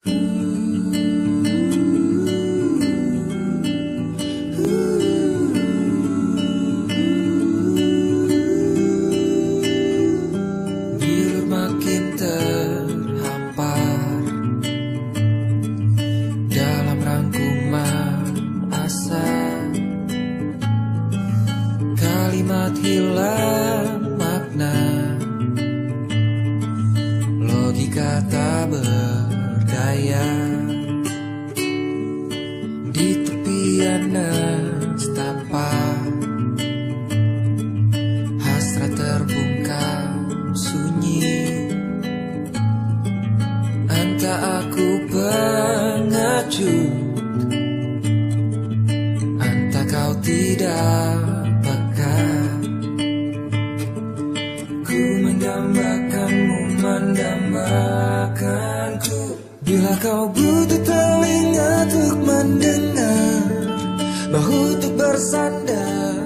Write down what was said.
Bilur makin terhampar dalam rangkuman asa. Kalimat hilang makna, logika tak berdaya. Di tepian nestapa, hasrat terbungkam sunyi. Entah aku pengecut, entah kau tidak peka. Ku mendambakanmu, mendambakanku. Bila kau butuh telinga untuk mendengar, bahu untuk bersandar,